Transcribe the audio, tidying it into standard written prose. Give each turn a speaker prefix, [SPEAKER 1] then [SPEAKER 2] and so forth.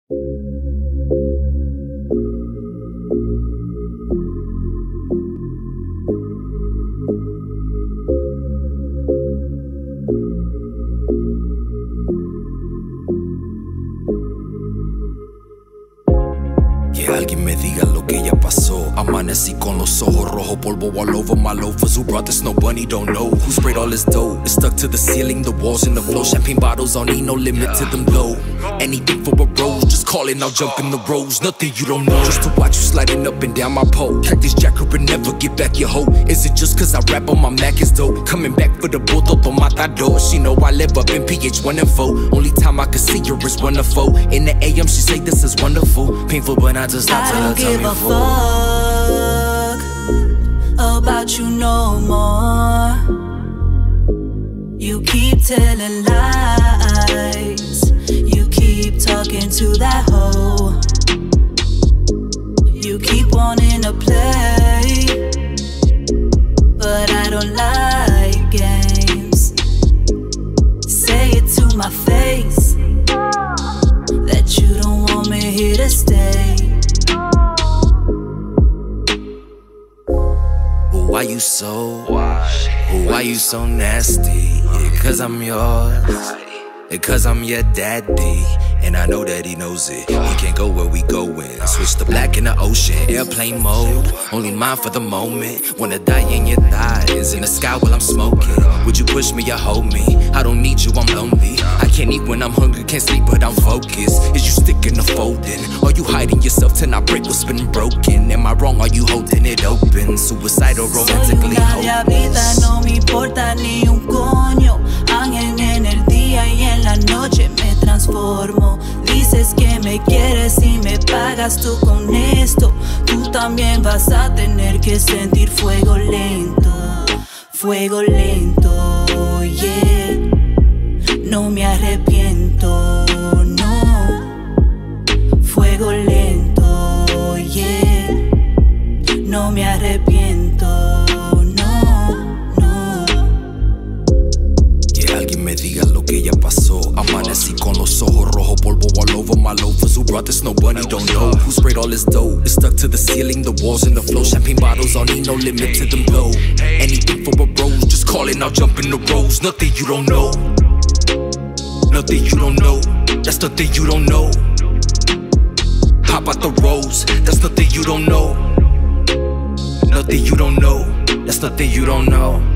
[SPEAKER 1] Que alguien me diga lo que ya pasó. Amanecí con los ojos rojos, polvo all over my loafers. Who brought this? Nobody, don't know. Who sprayed all this dough? It's stuck to the ceiling, the walls and the floor. Champagne bottles on E, no limit to them low. Anything for a rose, just call it, I'll jump in the rose. Nothing you don't know, just to watch you sliding up and down my pole. Cactus jacker and never get back your hoe. Is it just cause I rap on my Mac is dope? Coming back for the bull, todo matador. She know I live up in PH 1 and 4. Only time I can see her is 1 to 4. In the AM she say this is wonderful. Painful but I just stop till her tell me
[SPEAKER 2] fuck about you no more. You keep telling lies. You keep talking to that hoe. You keep wanting to play, but I don't like games. Say it to my face that you don't want me here to stay.
[SPEAKER 1] Why you so, why you so nasty? Yeah, cause I'm yours, cause I'm your daddy. And I know that he knows it. He can't go where we going. Switch the black in the ocean, airplane mode. Only mine for the moment. Wanna die in your thighs, in the sky while I'm smoking. Would you push me or hold me? I don't need you, I'm lonely. I can't eat when I'm hungry, can't sleep but I'm focused. Is you sticking or folding? Are you hiding yourself till I break what's been broken? Am I wrong, are you holding it open? Suicidal, romantically hopeless.
[SPEAKER 2] No me importa ni un coño. Ángel en el día y en la noche me transformo. Dices que me quieres y me pagas tú con esto. Tú también vas a tener que sentir fuego lento, yeah. No me arrepiento, no. Fuego lento, yeah. No me arrepiento, no.
[SPEAKER 1] Que alguien me diga lo que ya pasó. Amanecí con los ojos rojos, polvo all over my loafers. Who brought this? Nobody, don't know. Who sprayed all this dough? It's stuck to the ceiling, the walls and the floor. Champagne bottles on E, no limit to them blow. Anything for a rose, just call it, I'll jump in the rose. Nothing you don't know, nothing you don't know. That's nothing you don't know. Hop out the rose, that's nothing you don't know. Nothing you don't know, that's nothing you don't know.